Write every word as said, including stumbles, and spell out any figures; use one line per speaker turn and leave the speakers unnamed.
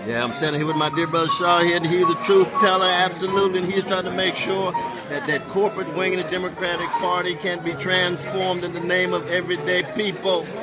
Yeah, I'm standing here with my dear brother Shahid. He's a truth teller, absolutely, and he's trying to make sure that that corporate wing of the Democratic Party can be transformed in the name of everyday people.